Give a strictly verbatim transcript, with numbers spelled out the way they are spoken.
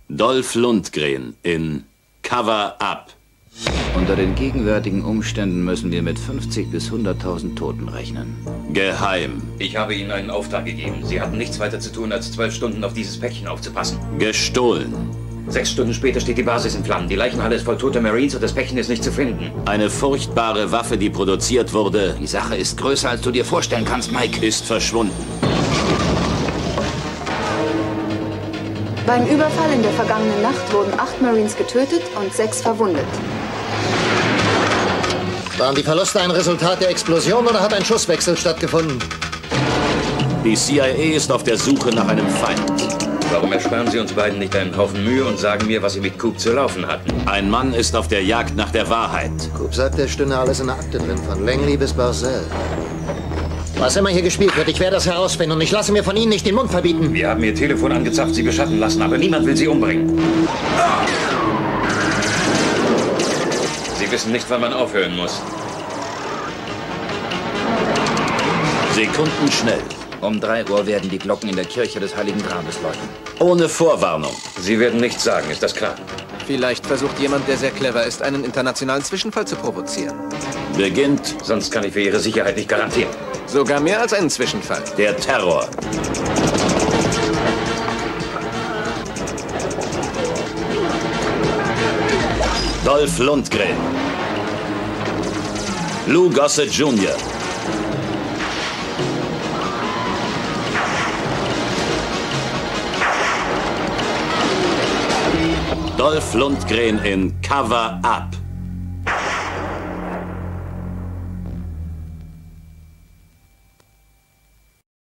Dolph Lundgren in Cover Up. Unter den gegenwärtigen Umständen müssen wir mit fünfzig bis hunderttausend Toten rechnen. Geheim. Ich habe Ihnen einen Auftrag gegeben. Sie hatten nichts weiter zu tun, als zwölf Stunden auf dieses Päckchen aufzupassen. Gestohlen. Sechs Stunden später steht die Basis in Flammen. Die Leichenhalle ist voll toter Marines und das Päckchen ist nicht zu finden. Eine furchtbare Waffe, die produziert wurde, Die Sache ist größer, als du dir vorstellen kannst, Mike. ist verschwunden. Beim Überfall in der vergangenen Nacht wurden acht Marines getötet und sechs verwundet. Waren die Verluste ein Resultat der Explosion oder hat ein Schusswechsel stattgefunden? Die C I A ist auf der Suche nach einem Feind. Warum ersparen Sie uns beiden nicht einen Haufen Mühe und sagen mir, was Sie mit Coop zu laufen hatten? Ein Mann ist auf der Jagd nach der Wahrheit. Coop sagt, er stünde alles in der Akte drin, von Langley bis Barzell. Was immer hier gespielt wird, ich werde das herausfinden und ich lasse mir von Ihnen nicht den Mund verbieten. Wir haben Ihr Telefon angezapft, Sie beschatten lassen, aber niemand will Sie umbringen. Sie wissen nicht, wann man aufhören muss. Sekunden schnell. Um drei Uhr werden die Glocken in der Kirche des Heiligen Grabes läuten. Ohne Vorwarnung. Sie werden nichts sagen, ist das klar? Vielleicht versucht jemand, der sehr clever ist, einen internationalen Zwischenfall zu provozieren. Beginnt Sonst kann ich für Ihre Sicherheit nicht garantieren. Sogar mehr als einen Zwischenfall. der Terror. Dolph Lundgren. Lou Gossett Junior Dolph Lundgren in Cover Up.